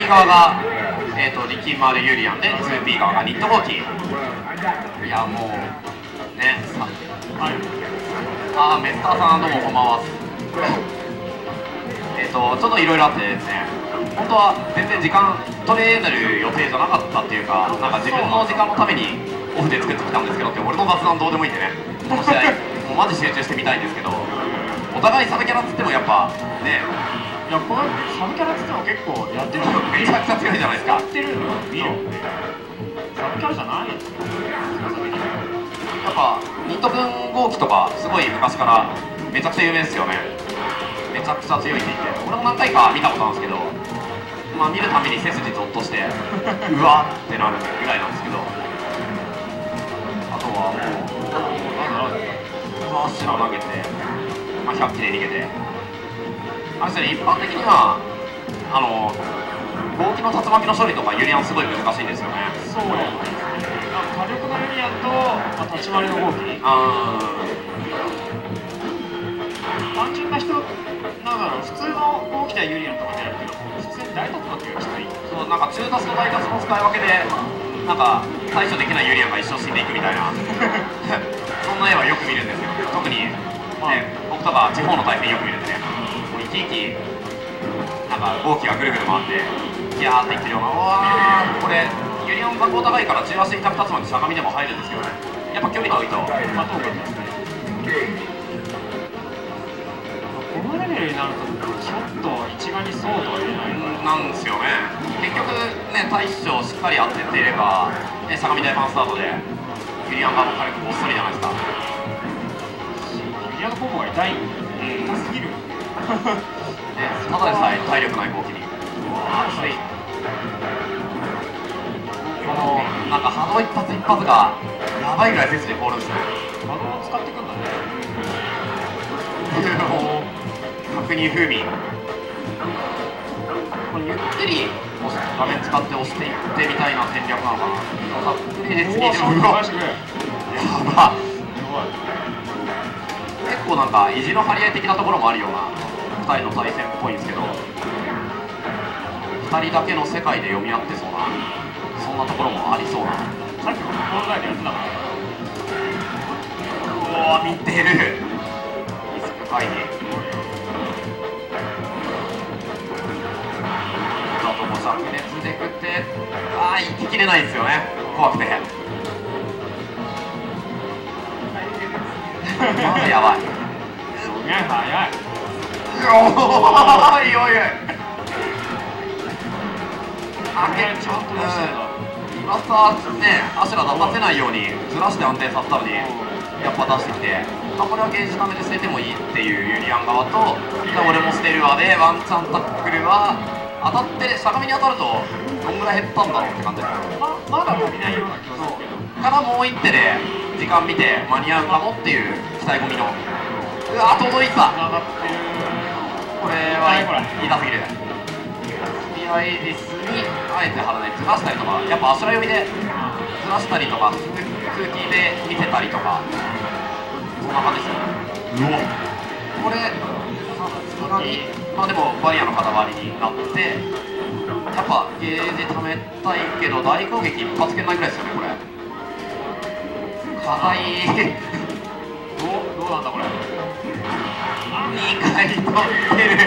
側が、リキマルユリアンで 2P 側がニットゴーキー。いやもうね、メスターさんどうもこんばんは。ちょっといろいろあってですね、本当は全然時間取れる予定じゃなかったっていうか、なんか自分の時間のためにオフで作ってきたんですけどって、俺の雑談どうでもいいんでね、この試合もうマジ集中してみたいんですけど、お互いサブキャラっつってもやっぱね、 いや、このサブキャラっつっても結構やってるのめちゃくちゃ強いじゃないですか。 やってるの見るんで、サブキャラじゃないですよ、 やっぱニット軍号機とかすごい昔からめちゃくちゃ有名ですよね。めちゃくちゃ強いって言って、俺も何回か見たことあるんですけど、まあ見るたびに背筋ゾッとしてうわってなるぐらいなんですけど、あとはもうアッシュラ投げて、まあ、100機で逃げて、あれですね、一般的には号機の竜巻の処理とかユリアンすごい難しいんですよね。 そうですね、火力のユリアンと、まあ、立ち回りの号機、単純な人なんだろう、普通の号機対ユリアンとかでやるけど、普通に大竜巻がきつい。 そう、なんか中タスと大タスの使い分けでなんか対処できないユリアンが一生死んでいくみたいなそんな絵はよく見るんですよ。特に、ね、僕とか地方の対戦よく見るんでね、もう生き生きなんか号機がぐるぐる回ってギャーっていってるような、うわー、これユリアン残高高いから中足に100竜巻しゃがみでも入るんですけどね、やっぱ距離遠いとまあ遠かったですね。このレベルになるとちょっと一概にそうとは言えないなんですよね。結局ね、対処しっかり当ててれば、ね、相模大ファンスタートでユリアン側も軽くごっそりじゃないですか。 ユリアンのコンボが痛い、痛すぎるね、ただでさえ体力ない号機に熱い、このなんか波動一発一発がやばいぐらい背筋凍るんですね。 波動を使っていくんだね確認風味、これゆっくり画面使って押していってみたいな戦略なのかな。プレイで次にやば結構なんか意地の張り合い的なところもあるような2人の対戦っぽいんですけど、2人だけの世界で読み合ってそうな、そんなところもありそうな。 さっきもコールライトやってたから。 おお、見てる、リスク回避、あともう灼熱で食って、生ききれないですよね、怖くてまだやばい、 すげえ早い、 おいおいおい、 ちゃんと出してた。 今さね、アシュラ出させないようにずらして安定させたのにやっぱ出してきて、これはゲージダメで捨ててもいいっていうユリアン側と、俺も捨てるわでワンチャンタックルは当たって相模に当たるとどんぐらい減ったんだろうって感じです。 まだ伸びないような気がするけど、 からもう一手で時間見て間に合うかもっていう期待込みの、うわ届いた、 つながってる。 これは痛すぎる。スピアエリスにあえて腹でずらしたりとか、やっぱアシュラ読みでずらしたりとか空気で見せたりとか、そんな感じですよ。これさすがにまあでもバリアの塊になって、やっぱゲージ貯めたいけど大攻撃一発蹴んないぐらいですよねこれ。かわいいどうなんだこれ。 2回取ってる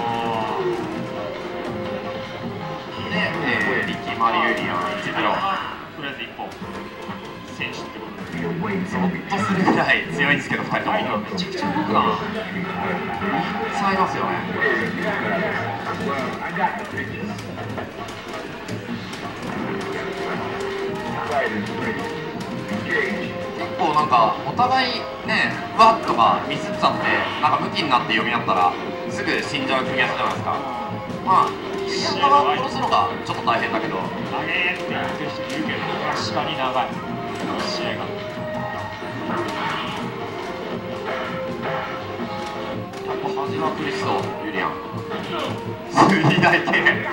で、リキマリユリアン1-0、 とりあえず1本選手ってことで、 ゾッとするぐらい強いんですけど、2人ともめちゃくちゃ動くな。 使いますよね。結構なんかお互いね、うわっとかミスっちゃってなんかムキになって読み合ったらすぐ死んじゃう組み合わせじゃないですか。まあユリアン側を殺すのがちょっと大変だけど、 長えって言ってる人いるけど、確かに長い試合が。 やっぱ端は苦しそうユリアン。水大系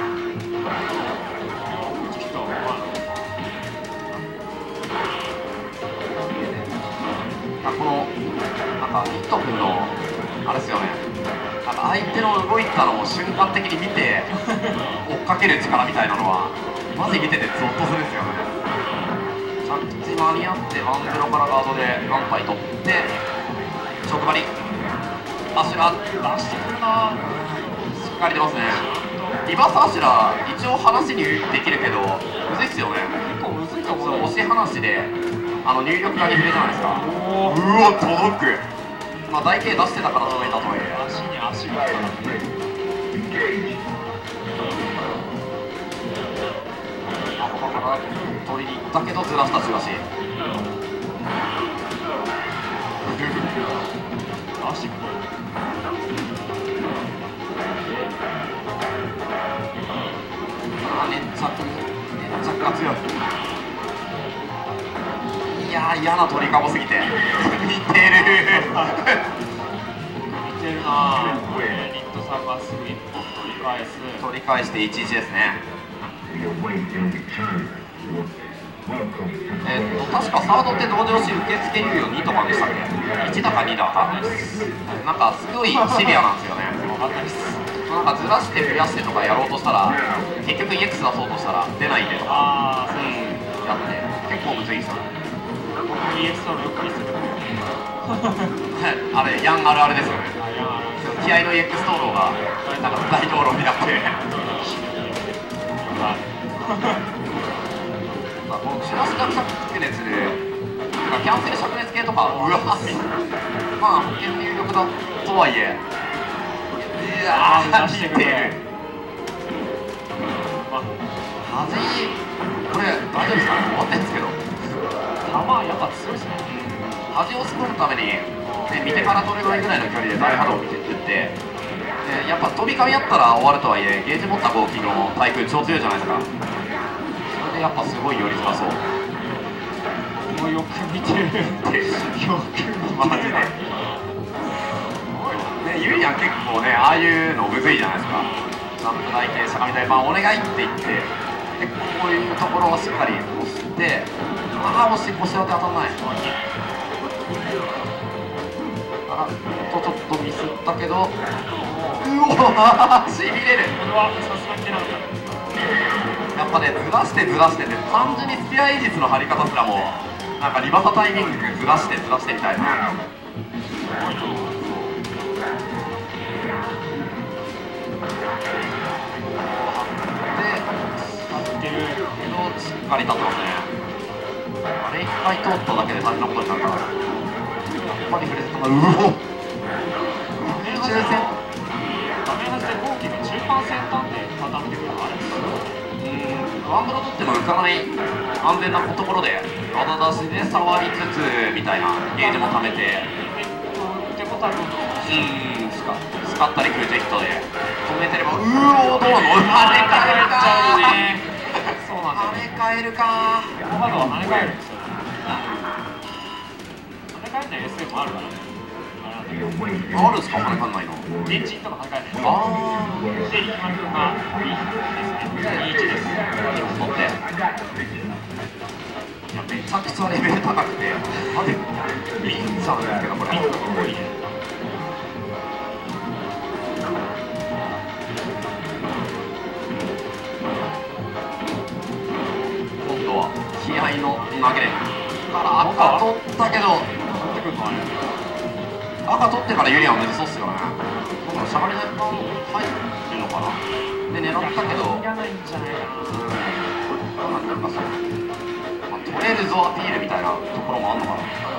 このなんかニット君のあれですよね、なんか相手の動いたのを瞬間的に見て追っかける力みたいなのはマジ見ててゾッとするんですよね。着地間に合ってワンゼロからガードで何杯取って直張りアシュラ出してくるな。 しっかり出ますね。リバースアシュラ一応話にできるけどむずいっすよね。 結構むずいと思う。 押し話で入力が2フレじゃないですか。 おお。 うわ届く。まあ台形出してたから届いたとはいえ足に足が。 取りに行ったけどずらしたしかし。 足が。 粘着が強い。いやー嫌な鳥かごすぎて似てる似てるな。ニットさんがすぐ一本取り返して11ですね。確かサードって同時押し受付猶予2とかでしたっけ。1だか2だかなんかすごいシビアなんですよね。なんかずらして増やしてとかやろうとしたら結局 EX 出そうとしたら出ないんでとかやって結構むずいですよね。 EX のよく見せるあれヤンあるあるですよね。気合の EX 灯籠がなんか大道路になってこのシュラスカル灼熱でキャンセル灼熱系とかうわまあ保険入力だとはいえいやー似てる。端これ大丈夫ですかね。終わってるんですけど球やっぱ強いですね。 端をすくむために見てから取れないぐらいの距離で大波動を打ってやっぱ飛び込みやったら終わるとはいえゲージ持った合金の対空超強いじゃないですか。それでやっぱすごい寄りづらそう。 もうよく見てるよくマジでユリアン結構ねああいうのむずいじゃないですか。ジャンプ台形しゃがみ台板お願いって言ってこういうところをしっかり押して押して腰当て当たんないちょっとミスったけどうおしびれる。 これはさすがに出なかった。 やっぱねずらしてて単純にスピアイージスの張り方すらもなんかリバサタイミングずらしてみたいな。でしっかり立ってますね。あれ1回通っただけで大変なことになるからやっぱりフレーズとか画面端で後期の中間先端で畳んでくるのあれすごい。 ワンブロ取っても浮かない安全なところで技出しで触りつつみたいなゲージも貯めて手応えもスカったりクルジェヒットで止めてればどうなの跳ね返るかそうなんですよ。 跳ね返るかコマドは跳ね返るんですよ。跳ね返んない SM もあるからね。 あるんですか跳ね返んないの。 エンジンとか跳ね返んないです。で、力丸君が2ですね。21です。 取っていやめちゃくちゃレベル高くていいんじゃないですけどこれ今度は気合の投げれから赤取ったけど赤取ってからユリアンは難そうっすよね。今度しゃがりないパン入ってるのかなで狙ったけどいらないんじゃないかな。 なんかそう取れるぞアピールみたいなところもあんのかな。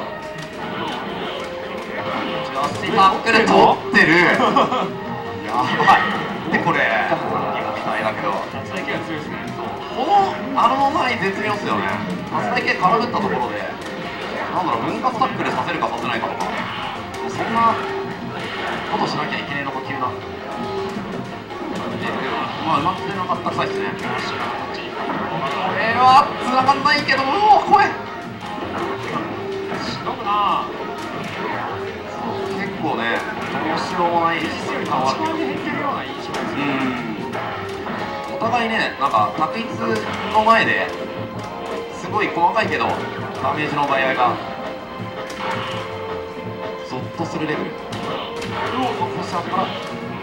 足タックル取ってるやばいでこれ今みたいだけど夏大系は強いですね。 この前絶妙っすよね。夏大系空振ったところでなんだろう分割タックルさせるかさせないかとかそんなことしなきゃいけないのか急なまあうまく出なかった臭いですね。これは繋がんないけど怖いしのぐな。 結構ねどうしようもない一番で減ってるような印象ですね。 お互いねなんか択一の前ですごい細かいけどダメージの奪い合いがゾッとするレベル。腰あったら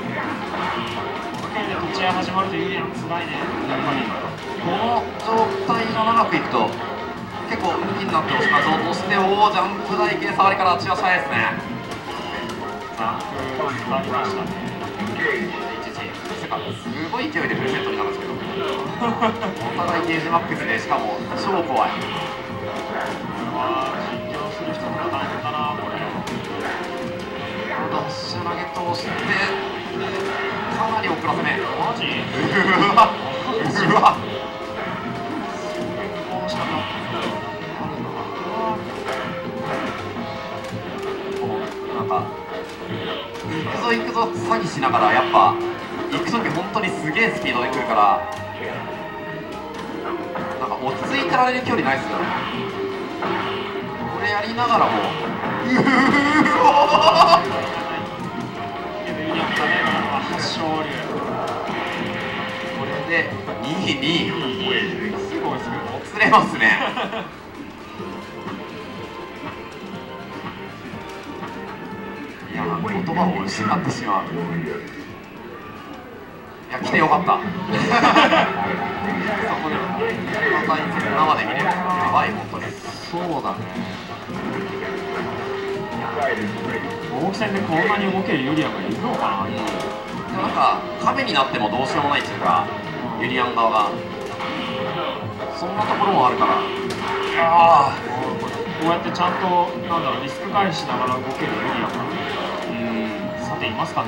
で立ち合い始まるとユリアンつらいね。やっぱりこの状態が長くいくと結構向きになって押しましょうとして、ジャンプ台系触りから血は早いですね。 ジャンプありましたね。 すごい勢いでフルセットになるんですけどお互いゲージマックスで、しかも超怖い。 これは実況する人も大変だな、これ。 ダッシュ投げ通してかなり遅らせ目。 マジ？ うわうわ、 こうしたかなんか行くぞ行くぞ詐欺しながら、やっぱ行く時本当にすげえスピードで来るから、なんか落ち着いてられる距離ないっすよね。これやりながらもこれで2-2、 すごいすごい。 もつれますね。いや、言葉を失ってしまう。いや、来てよかった。そこでまた生で見れる。やばい、本当に。そうだね。 大木戦でこんなに動けるユリアンがいるのかな。 でもなんか壁になってもどうしようもないっていうか、ユリアン側がそんなところもあるから。ああ、 こうやってちゃんとなんだろう、リスク回避しながら動けるユリアンがさていますかね。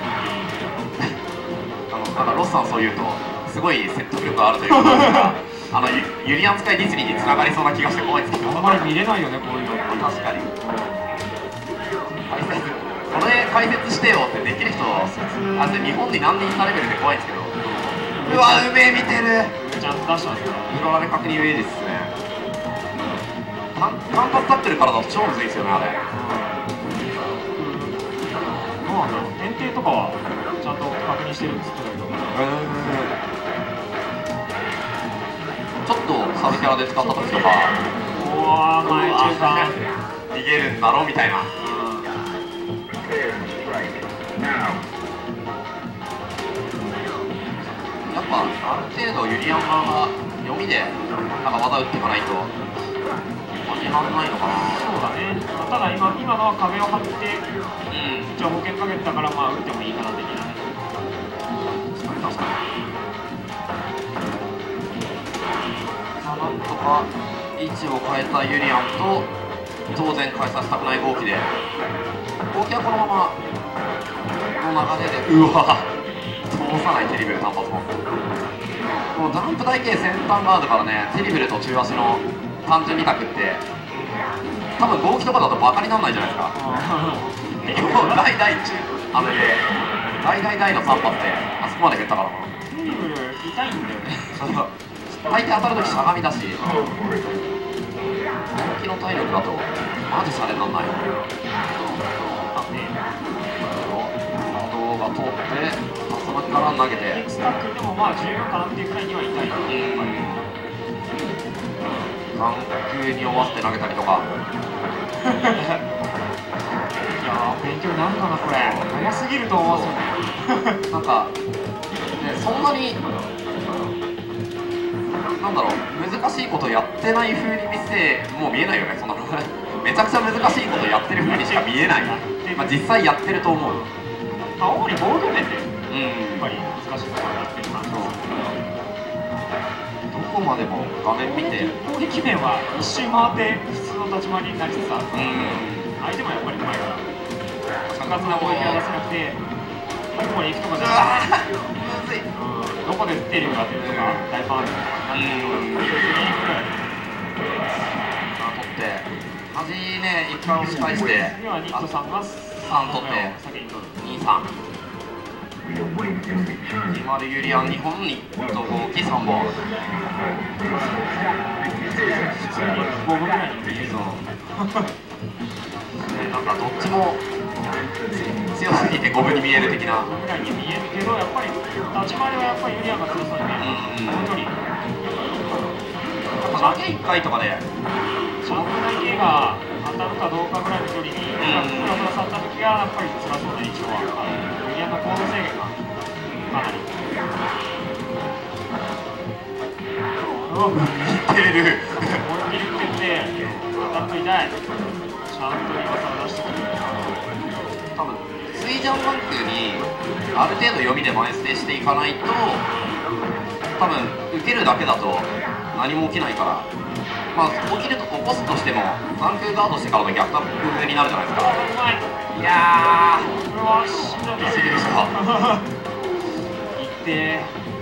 なんかロスさんそう言うとすごい説得力があるということですがユリアン使いディスリーにつながりそうな気がして怖いですけど、 あんまり見れないよね、こういうの。 確かに。これ解説してよってできる人、あれ日本に何人いたレベルで怖いんですけど。うわ、うめえ、見てる。 ちゃんと出してますね。 裏で確認上ですね。単発タックルからだと超むずいですよね、あれ。 どうなんだろう、点定とかはちゃんと確認してるんですけど。 ちょっとサブキャラで使った時とか、 うわー、前中間逃げるんだろみたいな。やっぱある程度ユリアン側が読みでなんか技打っていかないと始まらないのかな。 そうだね。ただ今のは壁を張って、一応保険かけてたから、まあ打ってもいいかな的なね。 確かに。なんとか位置を変えたユリアンと当然変えさせたくない豪輝で、豪輝はこのままの流れで、うわ通さないテリブル単発も。もうジャンプ台形先端ガードからね、テリブルと中足の単純2択って多分豪輝とかだとバカにならないじゃないですか。大の3発であそこまで減ったからな。 テリブル痛いんだよね。 相手当たるときしゃがみだし、豪輝の体力だとマジシャレになんないよ。動画通ってそのから投げてエクスタックでもまあ十分かなっていうくらいには痛い。 眼球に追わせて投げたりとか。 いやー、勉強になるかな、これ。早すぎると思うんですよね。 なんか、ね、そんなになんだろう、難しいことやってない風にもう見えないよね。そんなめちゃくちゃ難しいことやってる風にしか見えない。まあ、実際やってると思う。 主にボール面でやっぱり難しいことをやってる感じです。 どこまでも画面見て、 攻撃面は一周回って普通の立ち回りになりつつあって、相手もやっぱりうまいから活発な攻撃は出せなくて、どこまで行くとかじゃなくて、どこで打ってるかっていうのが大ファンになって取って端ね、一回押し返して、 次はニットさんが 3取って先に取る。 2-3決まるユリアン2本に豪輝3本。 普通に5分ぐらいに見えるぞ。 なんかどっちも強すぎて5分に見える的な。 5分ぐらいに見えるけど、やっぱり立ち回りはやっぱりユリアンが強そうに見える。この距離投げ1回とかでジャンプ台系が当たるかどうかぐらいの距離にフラフラ去った時がやっぱり辛そうな印象はある。ユリアンの行動制限がかなり。 似てる。 思いっきり打ってって、アタック痛い。ちゃんと今更出してくる。 多分スイジャンランクにある程度読みで前捨てしていかないと、多分受けるだけだと何も起きないから、まあ起こすとしてもランクガードしてからの逆タップになるじゃないですか。いやー、 これは死んだんだ。 死ぬでしょ。 いって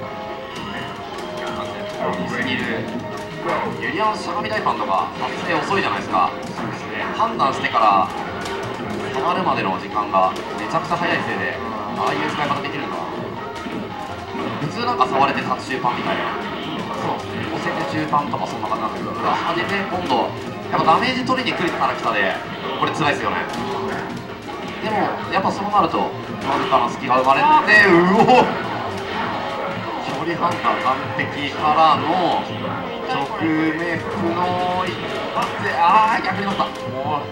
見すぎる。ユリアンしゃがみ大ファンとか発生遅いじゃないですか。 そうですね。 判断してから触るまでの時間がめちゃくちゃ早いせいで、ああいう使い方できるんだ。普通なんか触れてタッチ中パンみたいな、そう押せて中パンとかそんな感じなんだけど、初め今度やっぱダメージ取りに来るから来たで、これ辛いですよね。でもやっぱそうなるとわずかな隙が生まれて、うお、距離判断完璧からの直目不能一発で、ああ逆になった。もう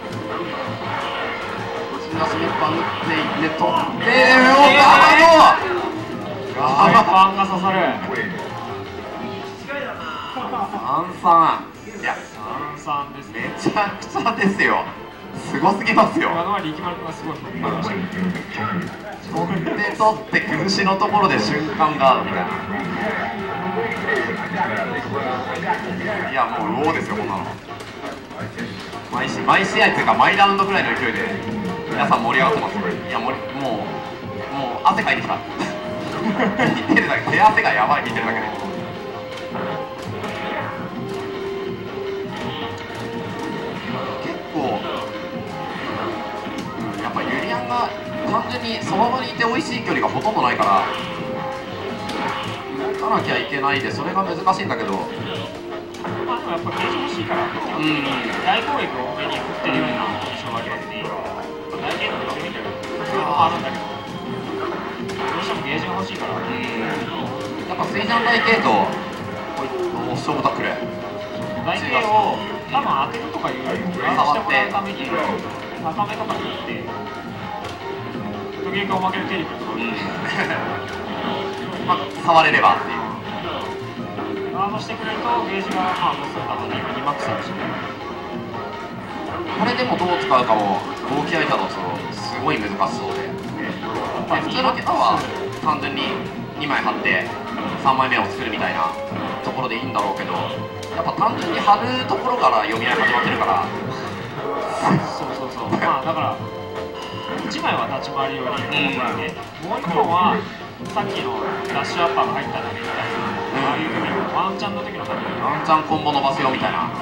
打ち出し一般打っていって取って、うお、ガードパンが刺さる。 33、いや 33ですね。 めちゃくちゃですよ。すごすぎますよ。 今のは力丸君がすごい振りました。 取って崩しのところで瞬間ガードみたいな。いやもううおーですよこんなの。毎試合っていうか毎ラウンドぐらいの勢いで皆さん盛り上がってます。いやもう汗かいてきた。見てるだけ、手汗がやばい、見てるだけで。結構、やっぱユリアンが単純にその場にいて美味しい距離がほとんどないから打たなきゃいけないで、それが難しいんだけど、 まあでもやっぱゲージ欲しいから、大攻撃を多めに振ってるような印象がありますね。大ゲームって強いんだけど、そういうのもあるんだけど、どうしてもゲージが欲しいから、 やっぱ水ジャン大系と勝負タックル大系を多分当てるとかいうよりもガードしてもらうために高めとかに打って時々おまけでテレビとか、 まあ触れればっていう。 ガードしてくれるとゲージがまあどうするかもね、今2マックスあるし、 これでもどう使うかも合気合いだとすごい難しそうで、普通のキャラは単純に2枚貼って3枚目を作るみたいなところでいいんだろうけど、やっぱ単純に貼るところから読み合い始まってるから。 そうまあだから1枚は立ち回り用にね、もう1本はさっきのダッシュアッパーが入っただけみたいな、ああいう時のワンチャンの時の感じ、 ワンチャンコンボ伸ばすよみたいな。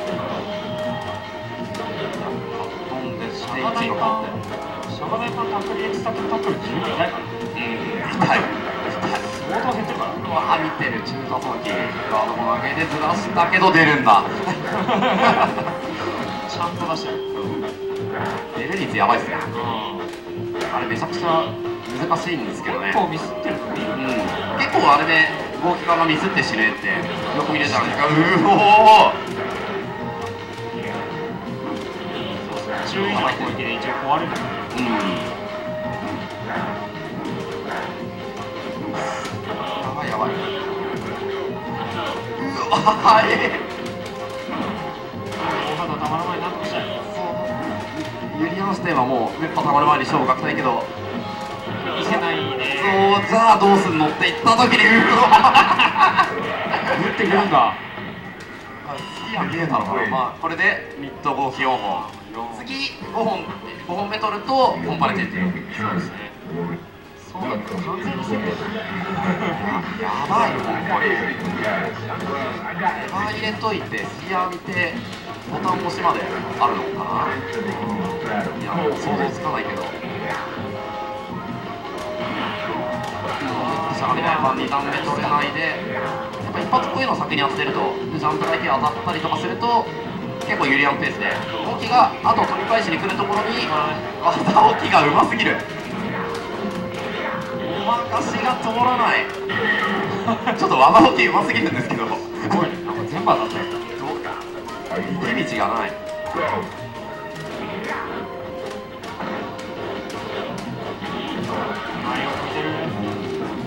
シャガ大パンタックルエクスタックタックル10痛いから、 痛い相当減ってるから、 うわ見てる。中華早期ガードも投げでずらしたけど出るんだ。 ちゃんと出してる。 出る率やばいっすね。あれめちゃくちゃ難しいんですけどね。 結構ミスってるのに、 結構あれで合気化がミスって死ねってよく見れたんですが、うおー、 10以上の攻撃で一応壊れる。 やばい。うわー、 大肌たまらないなとしたい。 ユリアンステンはもう熱波たまる前に勝負かけたいけど、 見せないね。 そう、じゃあどうすんのって言った時に、うわ打ってくるんだ。 次は見えたのかな。まあこれでミッド合気4本、次5本目取るとコンパレチェンジ。 そうですね。そうだね、完全に攻めてる。 やばいよ、本当に。レバー入れといて、隙浴びて、ボタン押しまであるのかな。いや、もう想像つかないけど。しゃがみないファン2段目取れないで、やっぱ一発こういうの先に当てると、ジャンプだけ当たったりとかすると、結構ユリアンペースで、大木があと取り返しに来るところに、技置きがうますぎる。ごまかしが通らない。ちょっと技置きうますぎるんですけど、すごいね、なんか全部当たってる。どうか逃げ道がない。 前を向いてる。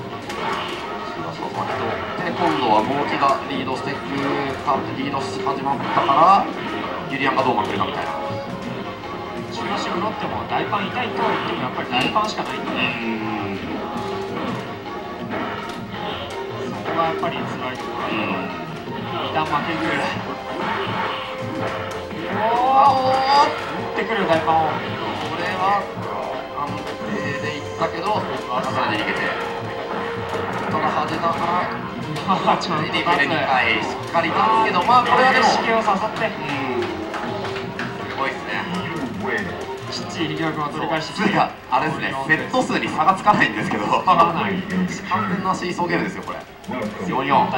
後は豪輝がリードしていくか、リードし始まったからユリアンがどうまくるかみたいな。 中足ブロっても大パン痛いとは言ってもやっぱり大パンしかないんで、そこがやっぱり辛いところで、一旦負けるぐらい。打ってくる大パンを。 これは安定でいったけど技からで逃げて、ただ派手だからちょっとリベル2回しっかり立つけど、まあこれはでも意識を刺さって、 すごいですね。 きっちり力を取り返して、 普通があれですね、セット数に差がつかないんですけど、完全なシーソーゲームですよこれ。4-4。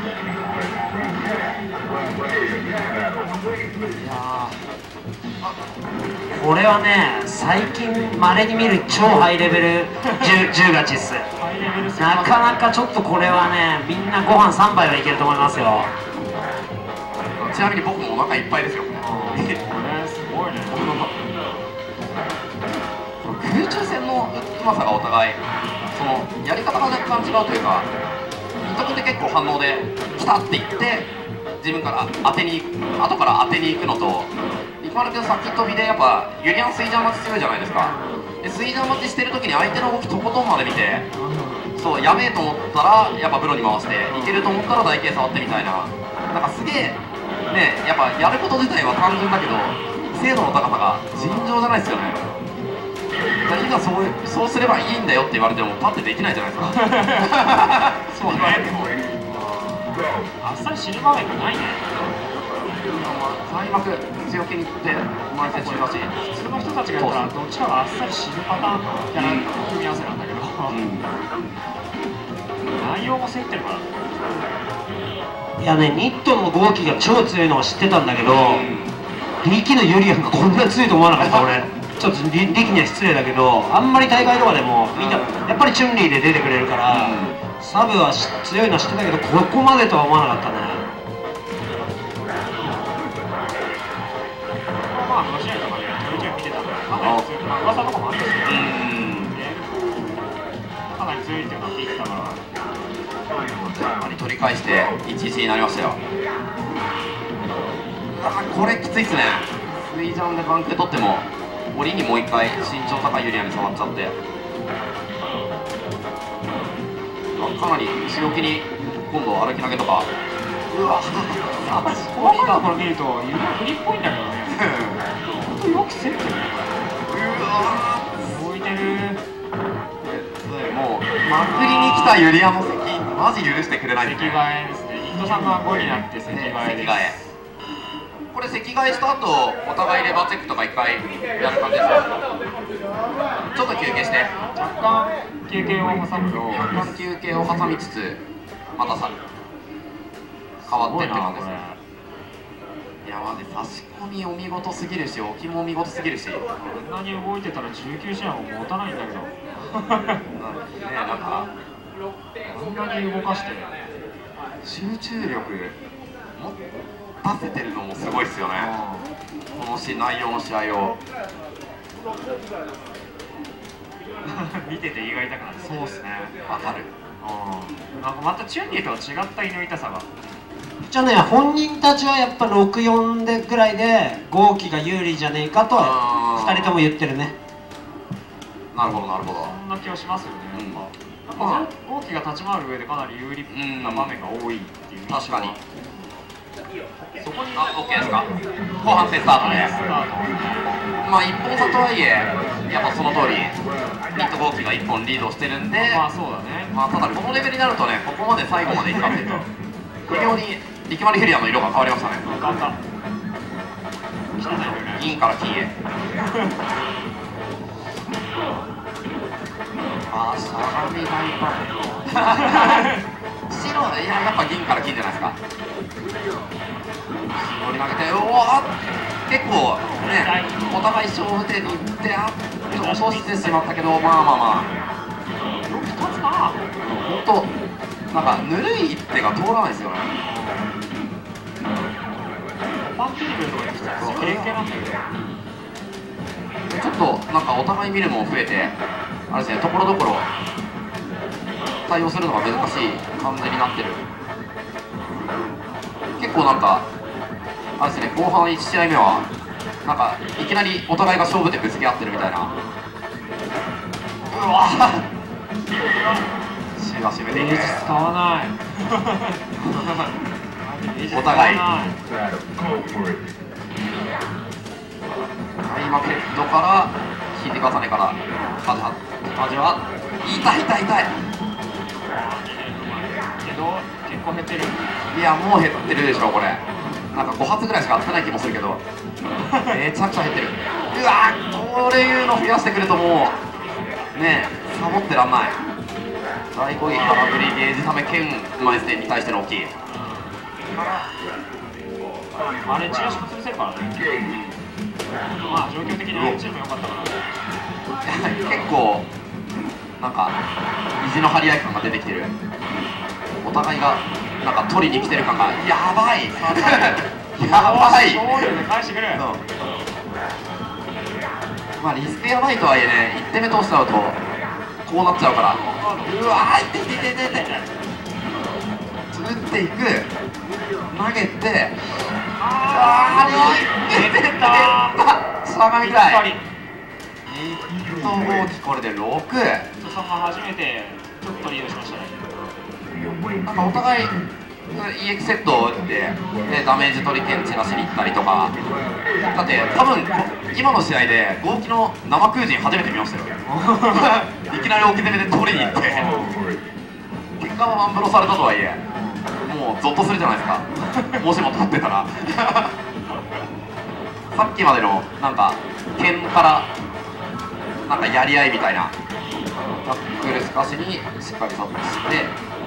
これはね、最近まれに見る超ハイレベル10勝ちっす。なかなかちょっとこれはね、みんなご飯3杯はいけると思いますよ。 ちなみに僕もお腹いっぱいですよ。 これすごいね。 空中戦のうまさがお互い、そのやり方が若干違うというか、伊藤君って結構反応で来たって言って自分から当てに後から当てに行くのと、生丸君先飛びでやっぱユリアンスイジャー待ち強いじゃないですか。でスイジャー待ちしてる時に相手の動きとことんまで見て、そうやべえと思ったらやっぱブロに回して、いけると思ったら台形触ってみたいな、なんかすげえね、やっぱやること自体は単純だけど精度の高さが尋常じゃないですよね。今そうすればいいんだよって言われてもパッてできないじゃないですか。そう言われてもあっさり死ぬ場面がないね。 開幕強気にいって生まれて中だし、 普通の人たちがやったらどっちかがあっさり死ぬパターンのキャラ組み合わせなんだけど、内容も競ってるから。 いやね、ニットの豪輝が超強いのは知ってたんだけど、力のユリアンがこんな強いと思わなかった俺。ちょっと力には失礼だけど、あんまり大会とかでもみんなやっぱりチュンリーで出てくれるから、サブは強いのは知ってたけど、ここまでとは思わなかったね。 まあ5試合とかでちょいちょい見てたから、かなり強い、噂とかもあったし、かなり強いっていうのは聞いてたから、 やっぱり取り返して1-1になりましたよ。これきついっすね。スイジャンでバンクで取っても檻にもう一回身長高いユリアンに触っちゃって、かなり強気に今度歩き投げとか、うわ細かいところ見るとユリアンフリっぽいんだけどね。本当よく競ってるね。動いてる。 もうまくりに来たユリアンの席マジ許してくれないですね。 席替えですね。インドさんが5になって席替えです。 これ席替えした後お互いレバーチェックとか1回やる感じですか。ちょっと休憩して若干休憩を挟むと、 若干休憩を挟みつつまたさ変わってって感じですね。いやマジ差し込みお見事すぎるし、置きもお見事すぎるし、 こんなに動いてたら19試合も持たないんだけどね。 なんかこんなに動かして集中力持たせてるのもすごいっすよね。この内容の試合を見てて胃が痛くなる。そうっすね。 わかる。 なんかまたチュンリーとは違った胃の痛さが。 じゃあね、本人たちはやっぱ6-4でぐらいで豪輝が有利じゃねえかとは2人とも言ってるね。 なるほどなるほど。 そんな気はしますよね。やっぱ豪輝が立ち回る上でかなり有利な場面が多いっていう。 確かに。 そこに OK ですか。後半戦スタートで、まあ1本差とはいえやっぱその通りニット豪輝が1本リードしてるんで、 まあそうだね。 まあただこのレベルになるとね、ここまで最後までいくかっていうと微妙に力丸ユリアンの色が変わりましたね。 変わった。 銀から金へ。ああ、しゃがみがいか。白はいややっぱ銀から金じゃないですか。絞り投げて、おお結構ねお互い勝負手にいって落としてしまったけど、まあまあまあよく立つな。 本当なんかぬるい一手が通らないですよね。 パンチリベルとかに来たらそう経験なんだけど、 ちょっとなんかお互い見るもん増えてあれですね、ところどころ対応するのが難しい感じになってる。 結構なんかあれですね、後半1試合目はなんかいきなりお互いが勝負でぶつけ合ってるみたいな。うわしばしめていく。 使わないお互い今ペットから引いて重ねから味は痛い痛い痛いけど結構減ってる。 いやもう減ってるでしょこれ。なんか5発ぐらいしか当たってない気もするけどめちゃくちゃ減ってる。うわこれいうの増やしてくるともうねえサボってらんない。大攻撃空振りゲージため剣マイステに対しての大きいあれチラシも潰せるからね。まあ状況的にあっちも良かったから結構なんか意地の張り合い感が出てきてる。お互いがなんか取りに来てる感がやばいやばい。 勝利で返してくる。 まあリスクやばいとはいえね、1点目通しちゃうとこうなっちゃうから。うわーいってってってってって打っていく投げてあー出てったしゃがみたい。1号機これで6。 人さんが初めてちょっとリードしましたね。 なんかお互い EX セットを打ってでダメージ取り剣散らしに行ったりとか。だって多分今の試合で合気の生空人初めて見ましたよいきなり置き攻めで取りに行って結果はワンブロされたとはいえもうゾッとするじゃないですかもしも取ってたらさっきまでのなんか剣からなんかやり合いみたいなタックルすかしにしっかりサップして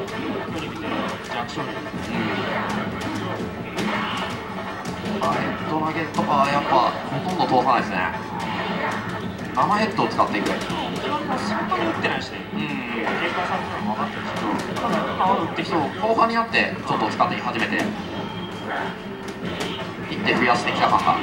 ヘッド投げとかはやっぱほとんど通さないですね。生ヘッドを使っていく。 そんなに打ってないしね。警戒されてるの分かってるし、ただ今は打ってきて後半になってちょっと使って始めて一手増やしてきた感が。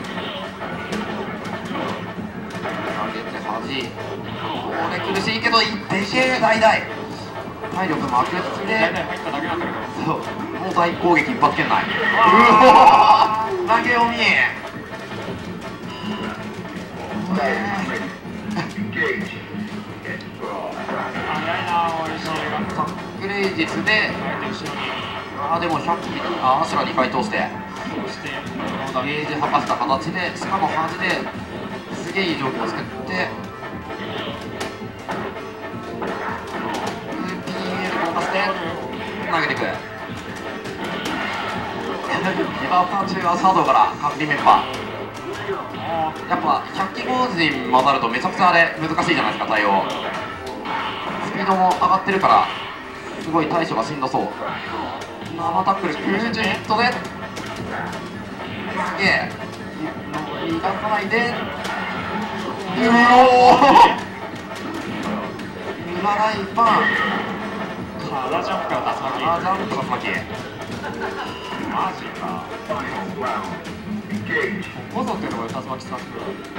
上げて端これ苦しいけどでけえ大々体力まくって大体入っただけなんだけど、 そうもう大攻撃一発圏内。うお投げ読み早いなおいしいタックレイジスで後ろにでも100機アスラ2回通してそしてゲージ吐かせた形でしかも端ですげえいい状況を作って PL 動かして投げていく。リバーパンチはサードからカンリメンバーやっぱ100機合人混ざるとめちゃくちゃあれ難しいじゃないですか対応。スピードも上がってるからすごい対処がしんどそう。生タックル90ヒットですげえ逃がさないでうおーライパン体ジャンプから竜巻。 ジャンプ竜巻マジか。ここぞっていうところで竜巻使ってくる。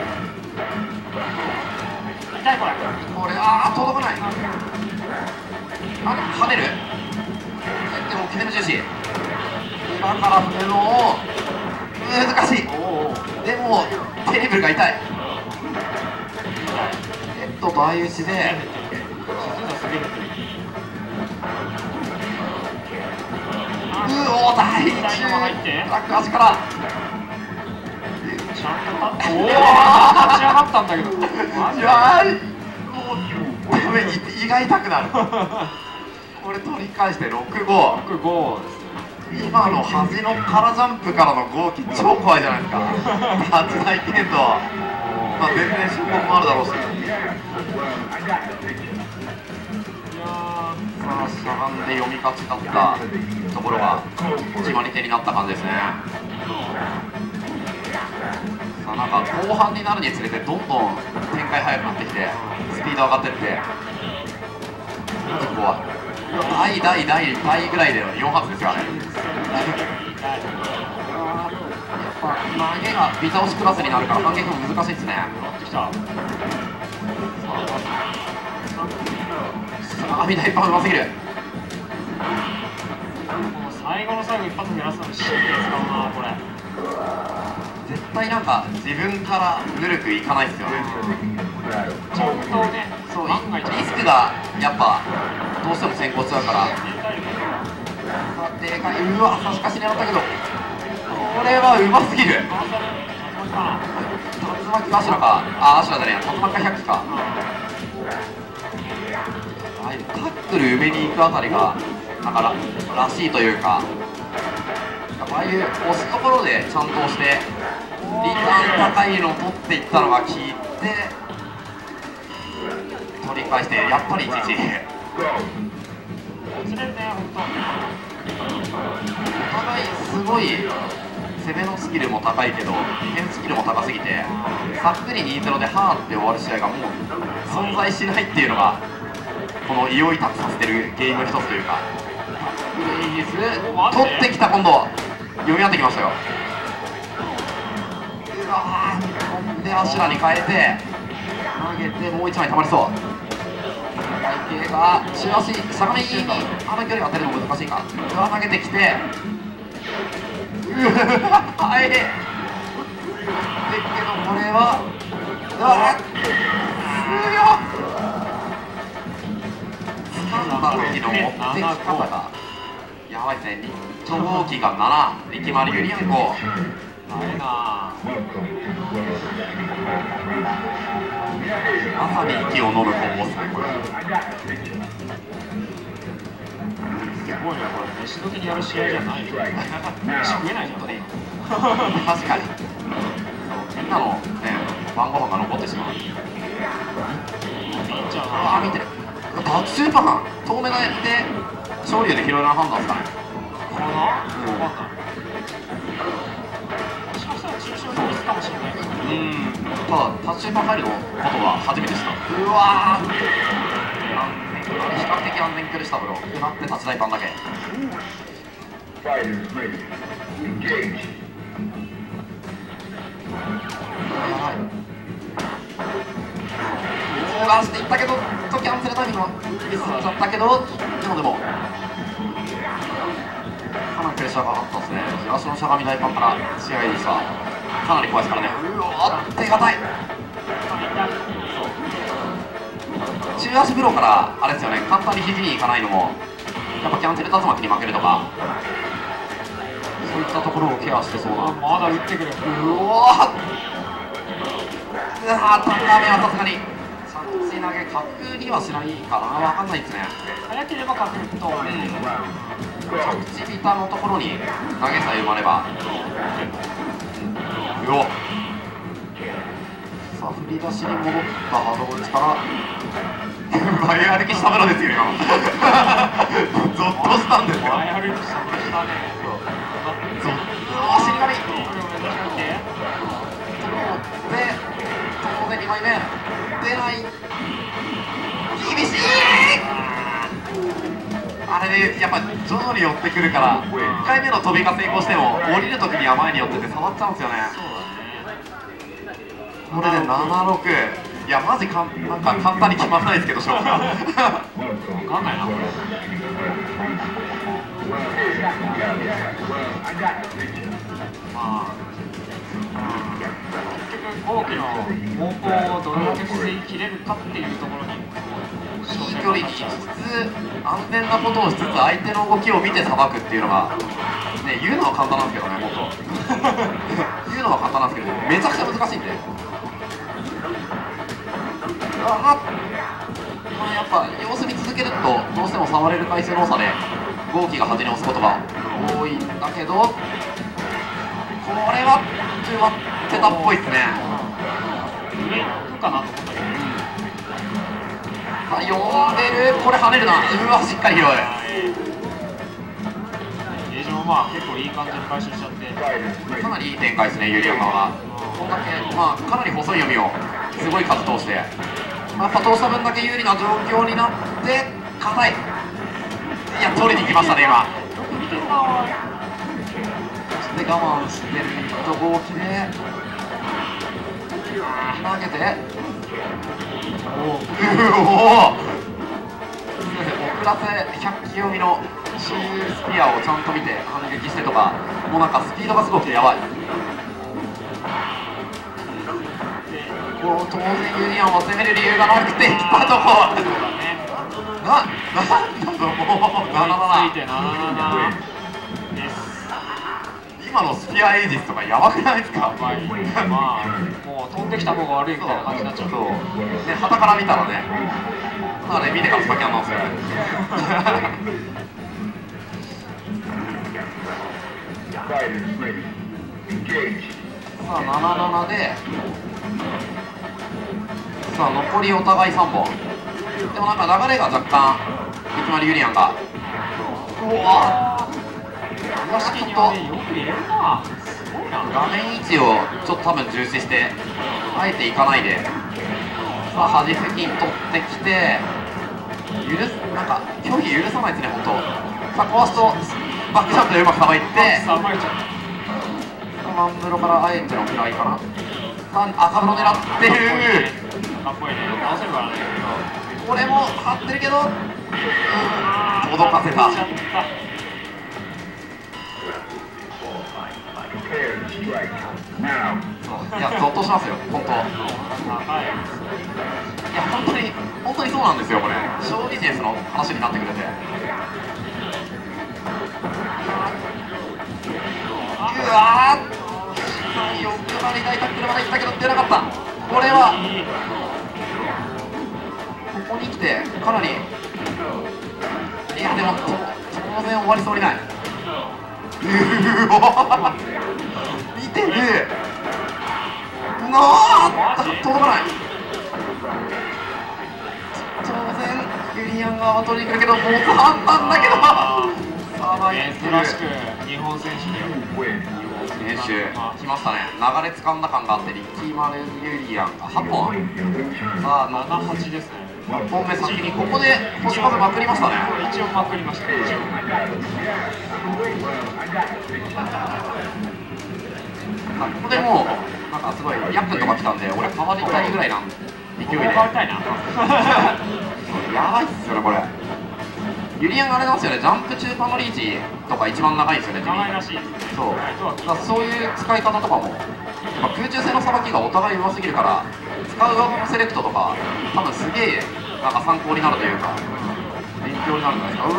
痛いこれ。 これ届かない。跳ねる。でも決める重視。裏から振るのを難しい。でもテーブルが痛い。相打ちで大中足からちゃんと立ち上がったんだけどマジでもう胃が痛くなるこれ取り返して6-5 ですね。 今の端の空ジャンプからの合気超怖いじゃないですか立ちないけど、全然進行もあるだろうしさあしゃがんで読み勝ちだったところが決まり手になった感じですね。さあなんか後半になるにつれてどんどん展開速くなってきてスピード上がってってここは大ぐらいで4発ですからね。やっぱ投げがビタ押しクラスになるから反撃も難しいですね。網台パンうますぎる。 最後の最後一発減らすのに神経使うなこれ。 絶対なんか自分からぬるくいかないですよね。 ちゃんとね、 そうリスクがやっぱどうしても先行しちゃうから。でかい。うわ差し貸し狙ったけどこれはうますぎる。竜巻かアシュラか。あアシュラじゃねえや、竜巻か百鬼か。タックル埋めに行くあたりがなんからしいというか、やっぱああいう押すところでちゃんと押してリターン高いのを取っていったのが効いて取り返して、やっぱり1時。 釣れるね本当。 お互いすごい攻めのスキルも高いけどディフェンススキルも高すぎて、さっくり 2-0 でハーって終わる試合がもう存在しないっていうのがこの異を託させてる原因の一つというか。グレイズ取ってきた。今度読み合ってきましたよ。うわーでアシュラに変えて投げてもう1枚たまりそう。体型が中足しゃがみにあの距離を当てるの難しいか。うわ投げてきてうわはいでけどこれはうわ掴んだ時の持ってき方がやばいですね。ニットウォーキーが7、力丸ユリアン5。 あれなまさに息を飲むコンボですねこれ。 すごいねこれ。飯時にやる試合じゃないよ。飯食えないじゃん確かにみんなのね晩ご飯が残ってしまう。 いいんじゃん。 あ見てる脱スーパーマン遠目で勝利で広いな判断ですかね。 かな。もしかしたら中小のミスかもしれないけど。 ただタッチパン入るのことは初めてした。うわー比較的安全距離したブロックなってタッチ大パンだけ。出していったけどキャンセルタイミングもミスっちゃったけどでもかなりプレッシャーがあったですね。足のしゃがみ大パンから試合でした。かなり怖いですからね。うわ手堅い。中足ブローからあれですよね、簡単に肘にいかないのもやっぱキャンセル竜巻に負けるとかそういったところをケアしてそうな。 まだ打ってくる。 うわ高めはさすがに着地投げ角にはしないかな。分かんないですね。 早ければ角と着地ビタのところに投げさえ埋まれば。うおさあ振り出しに戻ったハードボールから前歩きしたブロですよ今ゾッとしたんですよ。 前歩きしたブロしたね。 ゾッと死神で当然2枚目出ない。厳しい。あれでやっぱ徐々に寄ってくるから1回目の飛びが成功しても降りるときには前に寄ってて触っちゃうんですよね。これで76。いやマジなんか簡単に決まらないですけど勝負が分かんないなこれ。 結局後期の猛攻をどれだけ防ぎきれるかっていうところにいい距離にしつつ安全なことをしつつ相手の動きを見てさばくっていうのがね、言うのは簡単なんですけどね、もっと言うのは簡単なんですけどめちゃくちゃ難しいんで。まあやっぱ様子見続けるとどうしても触れる回数の多さで合気が端に押すことが多いんだけど、これは埋まってたっぽいですね。 上行くかなと思ったけど、 読んでる。これ跳ねるな。うわしっかり拾う。 ゲージもまあ結構いい感じに回収しちゃってかなりいい展開ですね、ユリア側が。こんだけまあかなり細い読みをすごい数通して、やっぱ通した分だけ有利な状況になって硬い。いや取りに来ましたね今。そして我慢してるミッド合気で投げておお遅らせ100球読みのシースピアをちゃんと見て反撃してとか、もうなんかスピードがすごくてやばい。当然ユニアンを攻める理由がなくて来たとこなんだもう77です。今のスピアエイジスとかやばくないですか。 まあもう飛んできた方が悪いみたいな感じになっちゃう。 そうね、旗から見たらね、まあね、見てからスパキャンなんですよさあ77で、さあ残りお互い3本。でもなんか流れが若干いきなりユリアンがうわーしきにはね、よく入れるな。すごいな。 画面位置をちょっと多分重視してあえていかないで、さあ端付近取ってきてなんか競技許さないですね本当。さあ壊すとバックジャンプでうまくさばいて、マンブロからあえてのフライかな。赤ブロ狙ってる。 かっこいいね。直せるからね。 これも張ってるけど届かせた。いや、ゾッとしますよ、本当。いや、本当にそうなんですよ、これ。小ビジネスの話になってくれて。うわー、欲張り大タックルまで行ったけど出なかった。これはここに来てかなり、いやでも当然終わりそうにない。うわ見てる届かない。当然ユリアンが取りに来るけどもう簡単だけどさばいてる。 珍しく日本選手練習来ましたね。流れ掴んだ感があって、リッキー・マルユリアンが8本、さあ 7、8ですね。 1本目先にここで星数まくりましたね。 一応まくりました。ここでもうなんかすごいヤックンとか来たんで、俺変わりたいぐらいな勢いで変わりたいな。 やばいっすよねこれ。ユリアンがあれなんですよね、ジャンプ中パのリーチとか一番長いですよね。 長いらしい。 そうだからそういう使い方とかも、空中戦のさばきがお互いうますぎるから、使う側のセレクトとか多分すげえなんか参考になるというか勉強になるんじゃないですか。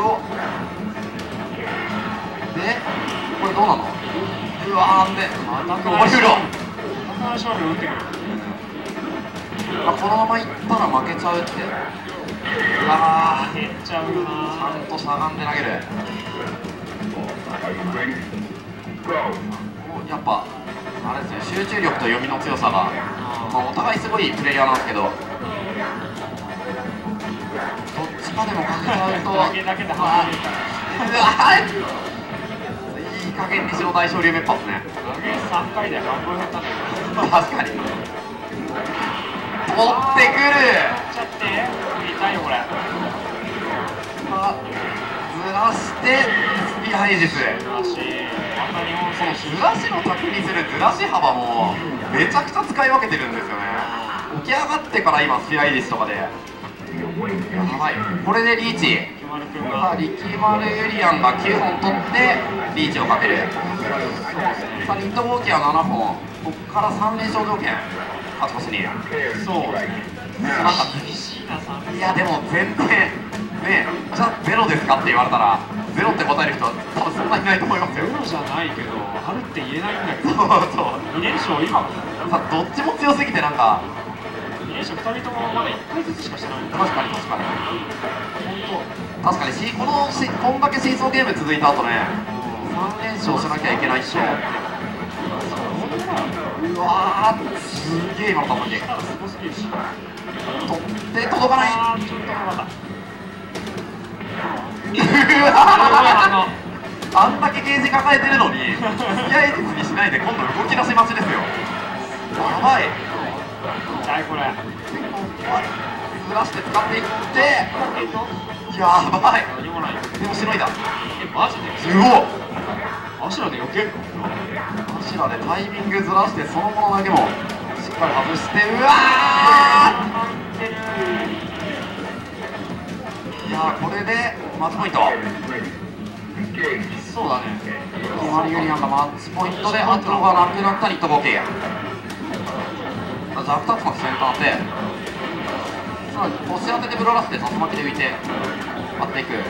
でこれどうなの。うわーんでまたこれ裏勝負打ってくる。 このままいったら負けちゃうって。うわー減っちゃうよな。 ちゃんとしゃがんで投げる。やっぱあれですね、集中力と読みの強さが、お互いすごいプレイヤーなんですけど、どっちかでもかけちゃうとうわーいい加減にしろ大昇龍目っぱっすね。 投げ3回で半分減ったんだけど。 確かに取ってくる。 ちゃって痛いよこれ。 ずらしてスピアエイジス。 ずらしまた日本選手。 ずらしの着にするずらし幅もめちゃくちゃ使い分けてるんですよね。起き上がってから今スピアエイジスとかでやばい。これでリーチ、リキマルユリアンが9本取ってリーチをかける。さあニット・ボーキは7本、ここから3連勝条件勝ち越しに。 そうなんか厳しいな。 いやでも全然ね、じゃあゼロですかって言われたらゼロって答える人は多分そんなにいないと思いますよ。 ゼロじゃないけどあるって言えないんだけど。 そう 2連勝今さあどっちも強すぎてなんか 2連勝2人ともまだ1回ずつしかしてない。 確かに確かにこんだけシーソーゲーム続いた後ね、3連勝しなきゃいけないっしょ。うわーすげえ今の球にすごすぎるし、 取って届かない。 ちょっとよかった。 あんだけゲージ抱えてるのにスピアエイジスにしないで今度動き出し待ちですよ。やばい。 痛いこれ。 ずらして使っていってやばい。 何もない。 でもしのいだ。 マジで。 すごい。 アシュラで避けるの。 アシュラでタイミングずらしてそのものだけもしっかり外して、うわーいやーこれでマッチポイント。 そうだね。 決まりユリアンがマッチポイントで後がなくなったニット合計。じゃあ2つの先端でさらに腰当ててブロラスで竜巻で浮いて当てていく。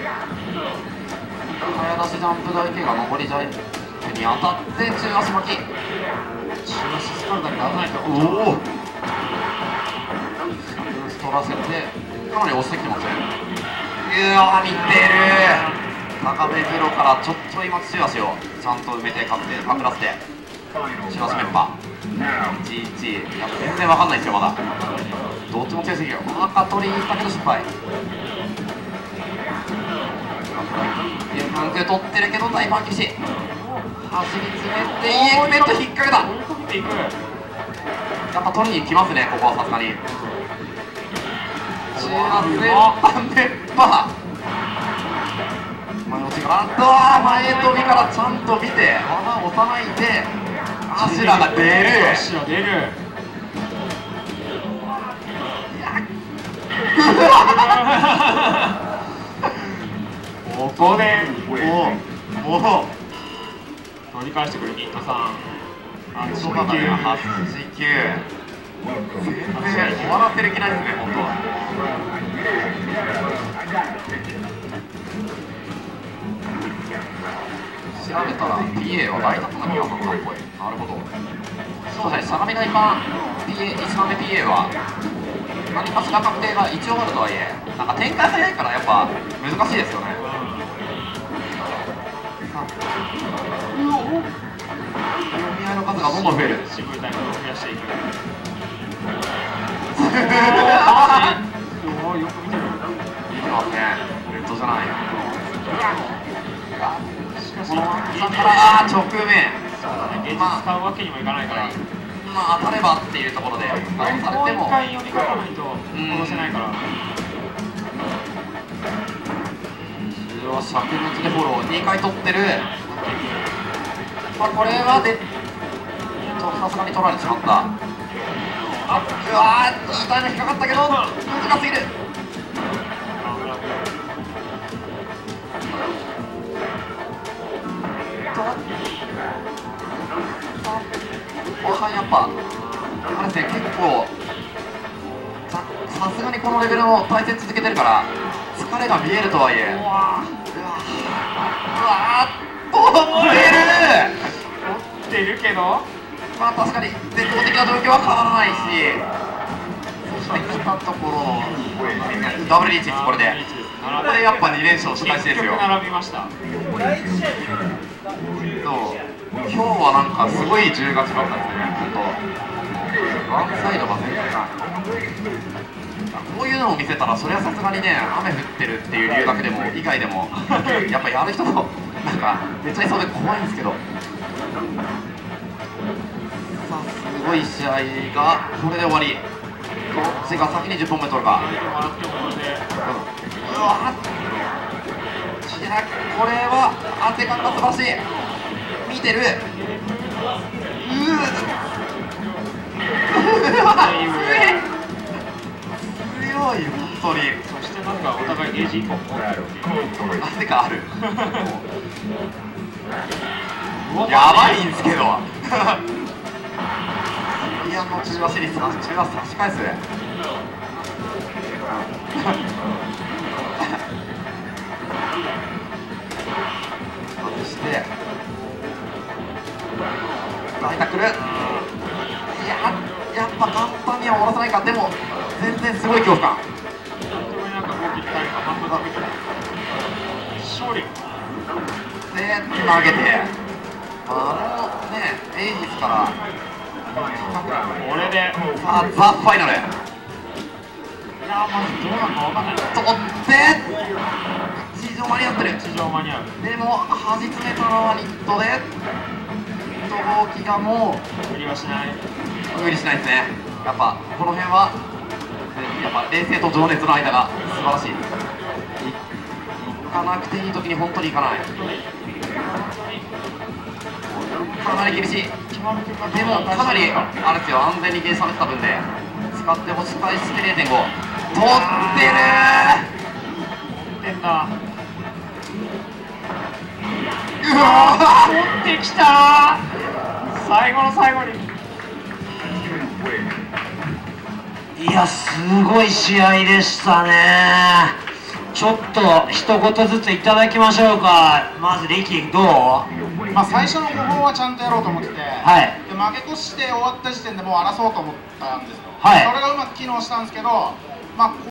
早出しジャンプ台形が上りジャイに当たって中足巻き。 中足スカルだけ当たらないと。 おお取らせてかなり押してきてますね。うわ似てる。高めゼロからちょっと今中足をちゃんと埋めてかくらせて中足メンバー11。いや全然わかんないですよまだ。どっちも強すぎるよ。赤取りに行ったけど失敗。関係取ってるけど大パンキし走り詰めてイエクメント引っ掛けた。やっぱ取りに来ますねここはさすがに。中圧メンバー前落ちから前飛びからちゃんと見て技を押さないでアシュラが出る。 アシュラ出る。ここでもう取り返してくるニットさん。 そうだね8時9。全然終わらせる気ないですね本当は。調べたら PA は大達の2番のかっこいい。なるほど。そうですね相模大パン 1番目 PA は何かしら確定が一応あるとはいえなんか展開早いからやっぱ難しいですよね。読み合いの数がどんどん増える。 渋いタイムを増やしていく。おおよく見てる。 見てますね。レッドじゃない。このワンチャンから直面。 そうだね。ゲージ使うわけにもいかないから。 まあ当たればっていうところでバウンされてももう一回読み書かないと殺せないから。 よし、灼熱でフォロー2回取ってる。まあこれはでさすがに取られてしまった。うわー痛いの引っかかったけど難しすぎる。後半やっぱあれですね結構さすがにこのレベルの対戦続けてるから疲れが見えるとはいえうわ取れる。 取ってるけどまあ確かに絶望的な状況は変わらないしそして来たところのダブルリーチです。これでやっぱ2連勝したいですよ。 並びました。 今日はなんかすごい10月だったんですね本当。ワンサイドが全然こういうのを見せたらそれはさすがにね雨降ってるっていう理由だけでも以外でもやっぱやる人のなんかめっちゃいそうで怖いんですけど。さあすごい試合がこれで終わり。どっちが先に10本目取るか。うわこれは当て感が素晴らしい。見てる。強い本当に。 そしてなんかお互いゲージ1本持ってるっていう。 なぜかある。やばいんですけど。いやもう中足に差し返す。外して大タックル。やっぱ簡単には下ろさないか。でも全然すごい恐怖感。 勝利で投げてねエイジスからこれでさあザ・ファイナル。 いやまずどうなるか分かんない。 取って地上間に合ってる。 地上間に合う。 でも端詰めたのはニットでニット号機がもう無理はしない。 無理しないですね。やっぱこの辺はやっぱ冷静と情熱の間が素晴らしい。行かなくていい時に本当に行かない。かなり厳しい。でもかなりあれですよ安全に計算した分で使って押し返して 0.5 取ってる取ってんだ。 取ってきた最後の最後に。 いや、すごい試合でしたね。ちょっと一言ずついただきましょうか。まずリキ、どう？ まあ最初の5本はちゃんとやろうと思ってて、 はい、 で負け越して終わった時点でもう争おうと思ったんですよ、 はい、 それがうまく機能したんですけど、まあ